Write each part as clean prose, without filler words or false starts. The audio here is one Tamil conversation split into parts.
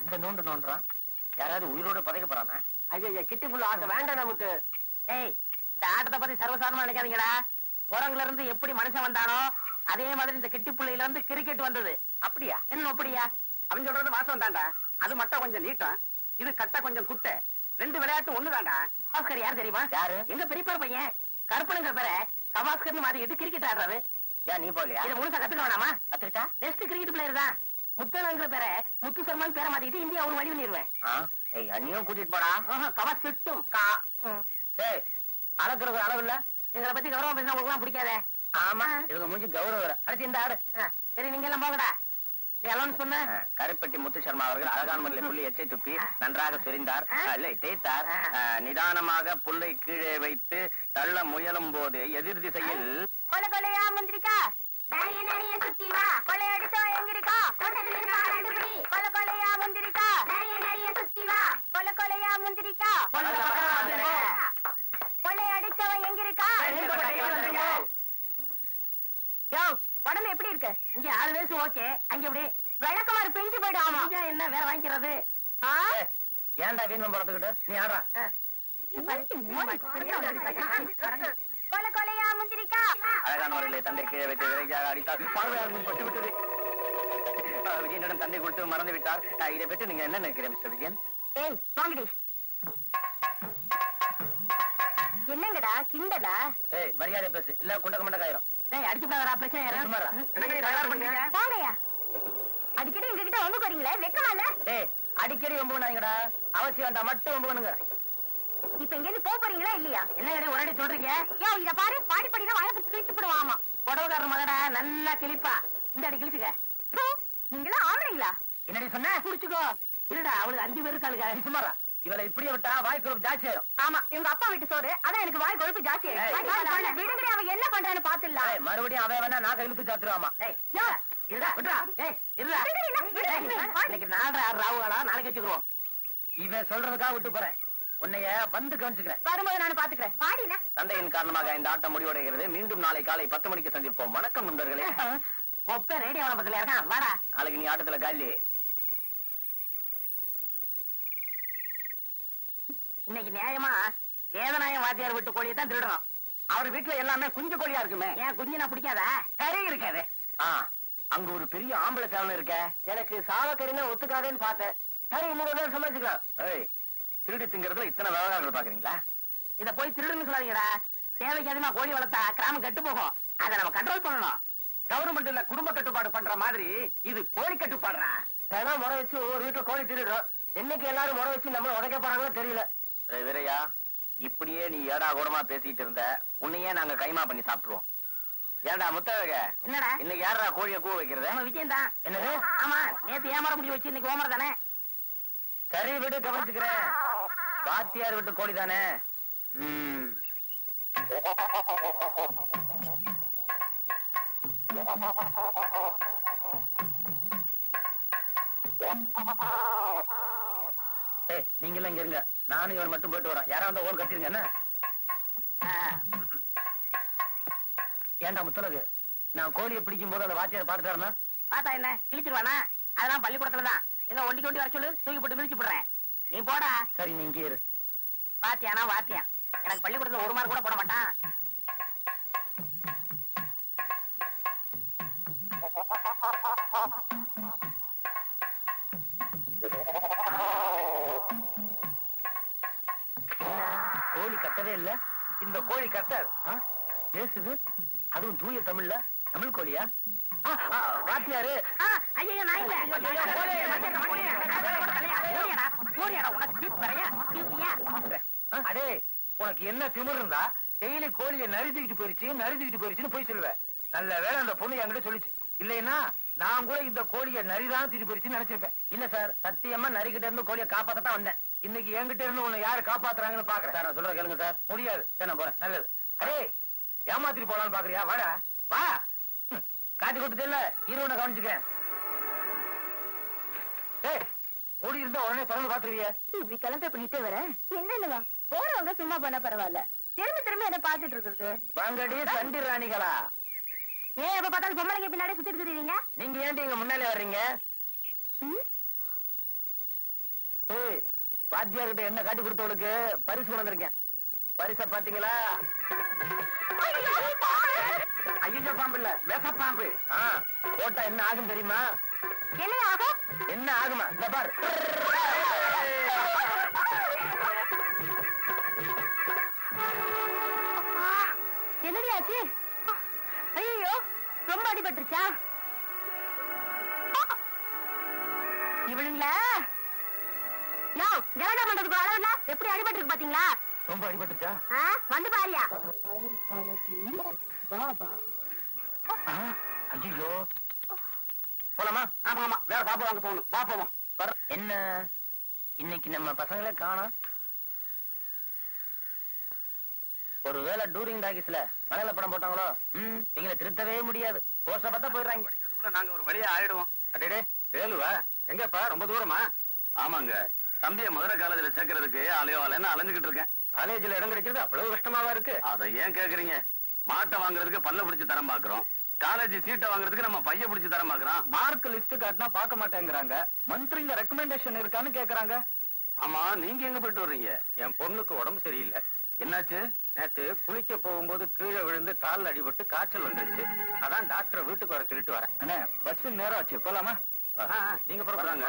இந்த நோண்டு நோண்டுறான். யாராவது உயிரோட பதைக்க போறானா? ஐயா கிட்டி புள்ள ஆட்ட வேண்டாம் நமக்கு. ஏய், இந்த ஆட்டத்தை பத்தி சர்வசாதாரணமா நினைக்காதீங்கடா. குரங்குல இருந்து எப்படி மனுஷன் வந்தானோ அதே மாதிரி இந்த கிட்டி புள்ளையில இருந்து கிரிக்கெட் வந்தது. அப்படியா? என்ன அப்படியா? அவன் சொல்றது வாசம் தாண்டா. அது மட்டும் கொஞ்சம் நீட்டம், இது கட்ட கொஞ்சம் குட்டை. ரெண்டு விளையாட்டு ஒண்ணுதாண்டா. கவாஸ்கர் யார் தெரியுமா? யாரு? எங்க பெரியப்பா பையன் கருப்பனுங்கிற பேரை கவாஸ்கர்னு மாத்திக்கிட்டு கிரிக்கெட் ஆடுறாரு. ஏன் நீ போலியா? இதை முழுசா கத்துக்க வேணாமா? கத்துக்கிட்டா நெக்ஸ்ட் கிரிக்கெட் பிளேயர் தான். முத்தழங்கிற பேரை முத்து சர்மான் பேரை மாத்திக்கிட்டு இந்தியா ஒரு வழி பண்ணிடுவேன். அண்ணியும் கூட்டிட்டு போடா. கவாஸ் திட்டும். டேய், அளக்குறது அளவு இல்ல. எங்களை பத்தி கௌரவம் பேசினா உங்களுக்கு பிடிக்காதே. ஆமா, இவங்க மூஞ்சி கௌரவம். அடுத்து இந்த ஆடு. சரி, நீங்க எல்லாம் போகடா. அலௌன்ஸ் பண்ண. கருப்பட்டி முத்து சர்மா அவர்கள் அழகான முறையில் புள்ளி எச்சை துப்பி நன்றாக சொரிந்தார், இல்லை தேய்த்தார். நிதானமாக புல்லை கீழே வைத்து தள்ள முயலும் போது எதிர் திசையில் கொலை கொலையா முந்திரிக்கா, நிறைய நிறைய சுத்தி வா, கொலை அடிச்சா எங்கிருக்கா, கொலை கொலையா முந்திரிக்கா, நிறைய நிறைய சுத்தி வா, கொலை கொலையா முந்திரிக்கா, கொலை அடிச்சவன் எங்கிருக்கா. யோ, உடம்பு எப்படி இருக்கு? இங்க 6 வயசு ஓகே, அங்க எப்படி விளக்கமாறு பிஞ்சு போயிடும். ஆமா, என்ன வேற வாங்கிக்கிறது? ஏன்டா வீண் படத்துக்கிட்டு நீ ஆடுறா? கொலை கொலையா முந்திரிக்கா. அழகான முறையிலே தந்தை கீழே வைத்து விரைவாக அடித்தார். பார்வையாளர்கள் பட்டு விட்டது. விஜயனிடம் தந்தை கொடுத்து மறந்து விட்டார். இதை பற்றி நீங்க என்ன நினைக்கிறீங்க மிஸ்டர் விஜயன்? ஏய் வாங்கடி. என்னங்கடா கிண்டலா? ஏய், மரியாதை பேசு, இல்ல குண்டக்க மண்ட காயிரும். டேய், அடிச்சு போறா பிரச்சனை யாரா? சும்மாரா? வாங்கய்யா. அடிக்கடி எங்ககிட்ட ஒண்ணு வரீங்களே, வெக்கமா இல்ல? ஏய், அடிக்கடி வம்பு பண்ணாங்கடா. அவசியம் வேண்டாம், மட்டும் வம்பு பண்ணுங்க. இப்ப இங்க இருந்து போறீங்களா இல்லையா? என்ன ஒரே சொல்றீங்க? யோ, இத பாரு, பாடி படினா வாய பிடிச்சு கிழிச்சு போடுவாமா. புடவைக்காரர் மகடா, நல்லா கிழிப்பா. இந்த அடி கிழிச்சுக்க. நீங்களா ஆம்பளைங்களா? என்னடி சொன்ன? புடிச்சுக்கோ. இல்லடா, அவளுக்கு 5 பேர் இருக்காளுங்க. சும்மாரா? இவளை இப்படியே விட்டா வாய் குழப்பு ஜாஸ்தி ஆயிரும். ஆமா, இவங்க அப்பா வீட்டு சோறு, அதான் எனக்கு வாய் கொழுப்பு ஜாஸ்தி ஆயிடுச்சு. விடுங்கடி, அவன் என்ன பண்றான்னு பாத்துடலாம். மறுபடியும் அவன் வேணா நான் இழுத்து சாத்துருவாமா. இன்னைக்கு 4:30 ராவுகளா, நாளைக்கு வச்சுக்கிறோம். இவன் சொல்றதுக்காக விட்டு போறேன். உன்னைய வந்து கவனிச்சுக்கிறேன். வரும்போது நான் பாத்துக்கிறேன். வாடினா சண்டையின் காரணமாக இந்த ஆட்டம் முடிவடைகிறது. மீண்டும் நாளை காலை 10 மணிக்கு சந்திப்போம். வணக்கம் நண்பர்களே. மொப்ப ரேடியோ விளம்பரத்துல இருக்கான், வாடா. நாளைக்கு நீ ஆட்டத்துல காலி. இன்னைக்கு நியாயமா வேதநாயம் வாத்தியார் விட்டு கோழியை தான் திருடுறோம். அவர் வீட்டுல எல்லாமே குஞ்சு கோழியா இருக்குமே. ஏன் குஞ்சு நான் பிடிக்காதா? கறி இருக்காது. அங்க ஒரு பெரிய ஆம்பளை சேவனம் இருக்க. எனக்கு சாவக்கறினா ஒத்துக்காதேன்னு பார்த்தேன். சரி, இன்னொரு நேரம் சமாளிச்சுக்கலாம். ஏய், திருடி திங்கிறதுல இத்தனை விவகாரங்கள் பாக்குறீங்களா? இத போய் திருடுன்னு சொல்லாதீங்கடா. தேவைக்கு அதிகமா கோழி வளர்த்தா கிராமம் கெட்டு போகும். அதை நம்ம கண்ட்ரோல் பண்ணணும். கவர்மெண்ட்ல குடும்ப கட்டுப்பாடு பண்ற மாதிரி இது கோழி கட்டுப்பாடுறா. தினம் முறை வச்சு ஒவ்வொரு வீட்டுல கோழி திருடுறோம். என்னைக்கு எல்லாரும் முறை வச்சு நம்ம உதைக்க போறாங்களோ தெரியல. வீரையா, இப்படியே நீ ஏடா கூடமா பேசிட்டு இருந்த, உன்னையே நாங்க கைமா பண்ணி சாப்பிட்டுருவோம். ஏண்டா முத்தழக, என்னடா இன்னைக்கு யாரா கோழிய கூவ வைக்கிறது? நம்ம விஜயம் தான். என்னது? ஆமா, நேத்து ஏமாற முடிஞ்சு வச்சு இன்னைக்கு ஓமர தானே. சரி விடு, கவனிச்சுக்கிறேன். பாத்தியார் விட்டு கோழி தானே. நீங்க எல்லாம் இங்க இருங்க, நானும் இவன் மட்டும் போயிட்டு வரேன். யாரா வந்தா ஓர் கத்திருங்க. என்ன ஏண்டா முத்தலகு, நான் கோழியை பிடிக்கும் போது அந்த வாத்தியாரை பாத்துட்டாருன்னா பார்த்தா என்ன கிழிச்சிருவானா? அதெல்லாம் பள்ளிக்கூடத்துலதான். எங்க ஒண்டி வர சொல்லு, தூக்கி போட்டு மிதிச்சு போடுறேன். நீ போடா. சரி, நீ இங்கே இரு. வாத்தியானா வாத்தியான், எனக்கு பள்ளிக்கூடத்துல 1 மார்க் கூட போட மாட்டான். கோழி கத்தவே இல்ல. இந்த கோழி கத்தாது, பேசுது. அதுவும் தூய தமிழ்ல. தமிழ் கோழியா? வாத்தியாரு. ஐயோ, நான் இல்ல. அடே, உனக்கு என்ன திமிர் இருந்தா டெய்லி கோழியை நறுத்திக்கிட்டு போயிருச்சுன்னு போய் சொல்லுவேன். நல்ல வேலை அந்த பொண்ணு என்கிட்ட சொல்லிச்சு. இல்லைன்னா நான் கூட இந்த கோழியை நரிதான் தூக்கிட்டு போயிருச்சுன்னு நினைச்சிருப்பேன். இல்ல சார், சத்தியமா நரிக்கிட்ட இருந்து கோழியை காப்பாத்தான் வந்தேன். இன்னைக்கு என்கிட்ட இருந்து உன்னை யாரு காப்பாத்துறாங்கன்னு பாக்குறேன். சார், நான் சொல்ற கேளுங்க சார். முடியாது சார், நான் போறேன். நல்லது. அடே, ஏமாத்திட்டு போலான்னு பாக்குறியா? வாடா, வா. காட்டி கொடுத்துட்டு இல்ல, இருவனை கவனிச்சுக்கிறேன். மூடி இருந்தா உடனே திறந்து பாத்துருவிய. இப்படி கலந்த பண்ணிட்டே வர என்னன்னுவா? போறவங்க சும்மா பண்ண பரவாயில்ல, திரும்ப என்ன பாத்துட்டு இருக்கிறது? வாங்கடி சண்டி ராணிகளா. ஏன் எப்ப பார்த்தாலும் பொம்பளைங்க பின்னாடி சுத்திட்டு இருக்கீங்க? நீங்க ஏன் இங்க முன்னாலே வர்றீங்க? வாத்தியார் கிட்ட என்ன காட்டி கொடுத்தவளுக்கு பரிசு கொண்டு வந்திருக்கேன். பரிசை பாத்தீங்களா? ஐயோ பாம்பு இல்ல, விஷ பாம்பு. போட்டா என்ன ஆகும் தெரியுமா? என்ன ஆகும்? என்ன ஆகுமா? இந்த பார். என்னடி ஆச்சு? ஐயோ, ரொம்ப அடிபட்டுருச்சா? இவளுங்களா யோ கலடா பண்றதுக்கு அளவு இல்ல, எப்படி அடிபட்டுருக்கு பாத்தீங்களா? ரொம்ப அடிபட்டுச்சா? வந்து பாரியா. ஐயோ போலாமா? ஆமா ஆமா, வேற பாப்பா வாங்க போகணும். வா போவோம். என்ன இன்னைக்கு நம்ம பசங்களே காணோம். ஒருவேளை டூரிங் டாக்கிஸ்ல மலையில படம் போட்டாங்களோ? நீங்களை திருத்தவே முடியாது. போஸ்ட பார்த்தா போயிடுறாங்க. நாங்க ஒரு வழியா ஆயிடுவோம். அடே வேலுவா, எங்கப்பா? ரொம்ப தூரமா? ஆமாங்க, தம்பிய மதுரை காலேஜ்ல சேர்க்கறதுக்கு அலைன்னு அலைஞ்சுக்கிட்டு இருக்கேன். காலேஜ்ல இடம் கிடைக்கிறது அவ்வளவு கஷ்டமாவா இருக்கு? அதை ஏன் கேக்குறீங்க? மாட்டை வாங்குறதுக்கு பல்ல பிடிச்சு தரம் பாக்குறோம், காலேஜ் சீட்டை வாங்குறதுக்கு நம்ம பைய பிடிச்சு தரம் பாக்குறோம். மார்க் லிஸ்ட் காட்டினா பார்க்க மாட்டேங்கிறாங்க. மந்திரிங்க ரெக்கமெண்டேஷன் இருக்கான்னு கேக்குறாங்க. ஆமா, நீங்க எங்க போயிட்டு வர்றீங்க? என் பொண்ணுக்கு உடம்பு சரியில்லை. என்னாச்சு? நேத்து குளிக்க போகும்போது கீழே விழுந்து கால் அடிபட்டு காய்ச்சல் வந்துருச்சு. அதான் டாக்டரை வீட்டுக்கு வர சொல்லிட்டு வரேன். அண்ணா, பஸ் நேரம் ஆச்சு, போலாமா? நீங்க வர்றாங்க.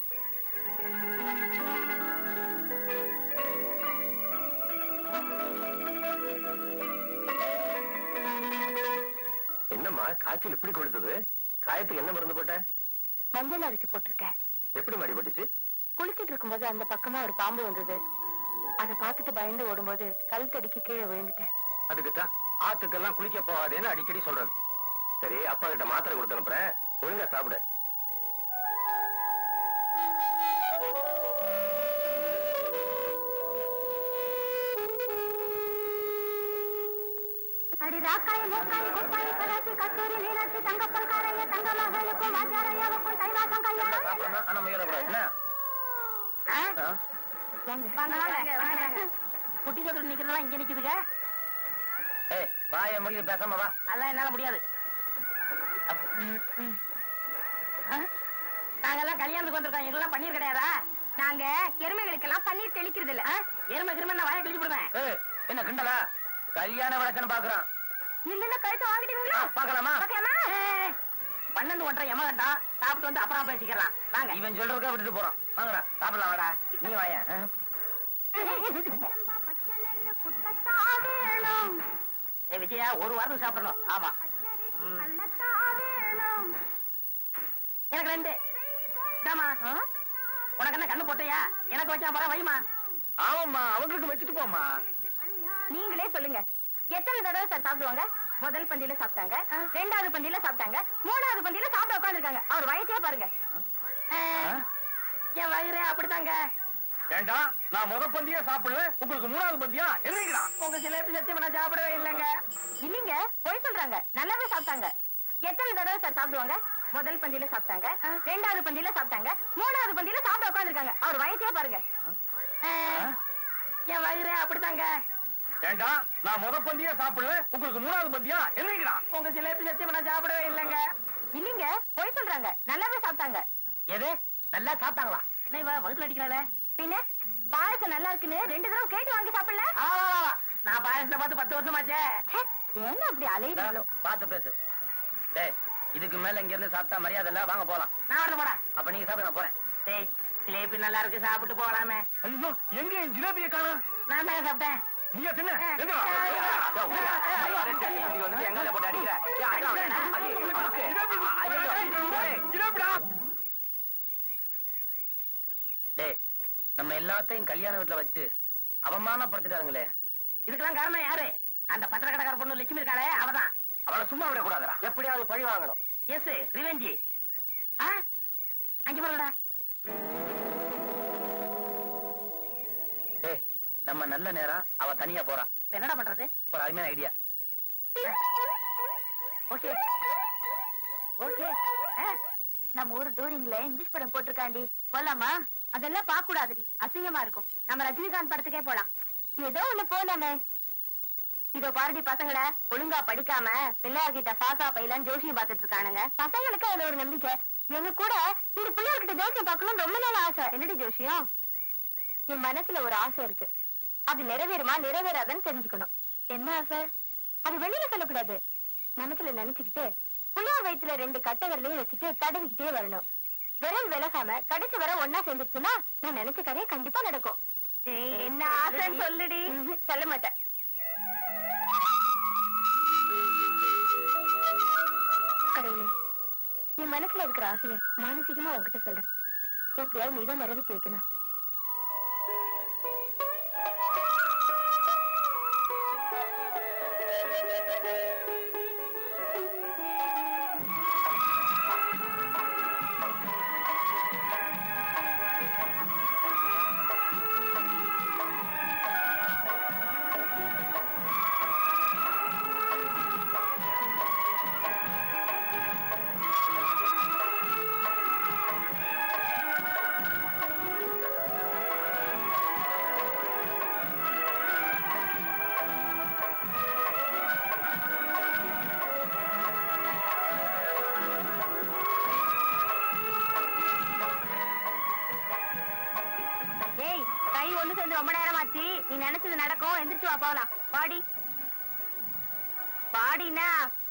என்னம்மா காய்ச்சல் இப்படி கொடுத்தது? காயத்துக்கு என்ன மருந்து போட்ட? மஞ்சள் அரிசி போட்டிருக்கேன். எப்படி அடிபட்டுச்சு? குளிச்சிட்டு இருக்கும்போது அந்த பக்கமா ஒரு பாம்பு வந்தது. அதை பார்த்துட்டு பயந்து ஓடும்போது கல் தடிக்கு கீழே விழுந்துட்டேன். அதுக்குத்தான் ஆத்துக்கெல்லாம் குளிக்க போகாதேன்னு அடிக்கடி சொல்றது. சரி, அப்பா கிட்ட மாத்திரை கொடுத்து அனுப்புறேன், ஒழுங்கா சாப்பிடு. அடி ராக்காய் மூக்காய் குப்பாய் கராச்சி கஸ்தூரி மீனாட்சி தங்கப்பல் காரைய தங்க மகளுக்கும் வாஜாரையாவுக்கும் தைவாசம் கல்யாணம். ஆனா முயலப்படாது என்ன? குட்டி சொல்ற நிக்கிறதெல்லாம் இங்க நிக்குதுங்க. வாய முடியுது, பேசாம வா. அதெல்லாம் என்னால முடியாது. நாங்கெல்லாம் கல்யாணத்துக்கு வந்திருக்கோம், எங்கெல்லாம் பன்னீர் கிடையாதா? நாங்க எருமைகளுக்கெல்லாம் பன்னீர் தெளிக்கிறது இல்ல. எருமை கிருமை நான் வாயை கிழிச்சு விடுவேன். என்ன கிண்டலா? கல்யாண வழக்கன்னு பாக்குறான். இல்ல கழுத்தை வாங்கிட்டீங்களா? பாக்கலாமா? பாக்கலாமா? 12:30 எமகண்டம் சாப்பிட்டு வந்து அப்புறம் பேசிக்கலாம். வாங்க. இவன் சொல்றதுக்கா விட்டுட்டு போறான். வாங்கடா, சாப்பிடலாம். வாடா, நீ வாய. விஜயா, ஒரு வாரத்துக்கு சாப்பிடணும். ஆமா, எனக்கு 2. உனக்கு என்ன கண்ணு போட்டியா? எனக்கு வச்சா போற வைமா. ஆமாம்மா, அவங்களுக்கு வச்சுட்டு போமா. நீங்களே சொல்லுங்க, எத்தனை தடவை சார் சாப்பிடுவாங்க? முதல் பந்தியில சாப்பிட்டாங்க, 2வது பந்தியில சாப்பிட்டாங்க, 3வது பந்தியில சாப்பிட உட்காந்துருக்காங்க. அவர் வயசே பாருங்க. என் வயிறே அப்படித்தாங்க. ஏண்டா, நான் முதல் பந்தியா சாப்பிடல, உங்களுக்கு 3வது பந்தியா? என்னங்களா உங்க சிலேபி சத்தியமா நான் சாப்பிடவே இல்லைங்க. இல்லீங்க, போய் சொல்றாங்க, நல்லாவே சாப்பிட்டாங்க. எத்தனை தடவை சார் சாப்பிடுவாங்க? முதல் பந்தியில சாப்பிட்டாங்க, 2வது பந்தியில சாப்பிட்டாங்க, 3வது பந்தியில சாப்பிட உட்காந்துருக்காங்க. அவர் வயசே பாருங்க. என் வயிறே அப்படித்தாங்க. ஏண்டா, நான் முதல் பந்தியா சாப்பிடல, உங்களுக்கு 3வது பந்தியா? என்னங்களா உங்க சிலேபி சத்தியமா நான் சாப்பிடவே இல்லைங்க. இல்லீங்க, போய் சொல்றாங்க, நல்லாவே சாப்பிட்டாங்க. எது நல்லா சாப்பிட்டாங்களா? என்ன இவ வகுத்துல அடிக்கிறாளே? பின்ன பாயசம் நல்லா இருக்குன்னு 2 தடவை கேட்டு வாங்கி சாப்பிடல. நான் பாயசத்தை பார்த்து 10 வருஷமாச்சே. என்ன அப்படி அலையிறாளோ? பாத்து பேசு. டேய், இதுக்கு மேல இங்க இருந்து சாப்பிட்டா மரியாதை இல்ல, வாங்க போலாம். நான் வரல போடா. அப்ப நீங்க சாப்பிட, நான் போறேன். டேய், ஜிலேபி நல்லா இருக்கு, சாப்பிட்டு போகலாமே. ஐயோ, எங்க என் ஜிலேபியை காணோம்? நான் தான் சாப்பிட்டேன். நீங்க தின்ன நம்ம எல்லாத்தையும் கல்யாண வீட்டுல வச்சு அவமானப்படுத்திட்டாங்களே. இதுக்கெல்லாம் காரணம் யாரு? அந்த பத்திரக்கடைக்கார பொண்ணு லட்சுமி இருக்காளே, அவதான். அவளை சும்மா விட கூடாதுடா, எப்படியாவது பழி வாங்கணும். Yes, revenge. அங்க போறடா. நம்ம நல்ல நேரம், அவ தனியா போறா. என்னடா பண்றது? ஒரு அருமையான ஐடியா. Okay okay. நம்ம ஊர் டூரிங்ல இங்கிலீஷ் படம் போட்டிருக்காண்டி, போலாமா? அதெல்லாம் பார்க்க கூடாதுடி, அசிங்கமா இருக்கும். நம்ம ரஜினிகாந்த் படத்துக்கே போலாம். ஏதோ ஒண்ணு போலாமே. இதோ பாரதி பசங்களை ஒழுங்கா படிக்காம பிள்ளையார்கிட்ட பாசா பையலான்னு ஜோசியம் பாத்துட்டு இருக்கானுங்க. பசங்களுக்கு அதுல ஒரு நம்பிக்கை. எங்க கூட இந்த பிள்ளையார்கிட்ட ஜோசியம் பார்க்கணும்னு ரொம்ப நாள் ஆசை. என்னடி ஜோசியம்? என் மனசுல ஒரு ஆசை இருக்கு. அது நிறைவேறுமா நிறைவேறாதான்னு தெரிஞ்சுக்கணும். என்ன ஆசை? அது வெளியில சொல்லக்கூடாது. மனசுல நினைச்சுக்கிட்டு புள்ளார் வயிற்றுல 2 கட்டை விரலையும் வச்சுட்டு தடவிக்கிட்டே வரணும். விரல் விலகாம கடைசி வர ஒன்னா சேர்ந்துச்சுன்னா நான் நினைச்ச கதையை கண்டிப்பா நடக்கும். என்ன ஆசைன்னு சொல்லுடி. சொல்ல மாட்டேன். கடவுளே, என் மனசுல இருக்கிற ஆசையை மானசீகமா உங்ககிட்ட சொல்றேன். எப்படியாவது நீதான் நிறைவேற்றி வைக்கணும். ரொம்ப நேரம் ஆச்சு. நீ நினைச்சது நடக்கும். எந்திரிச்சு வா போலாம். பாடி பாடினா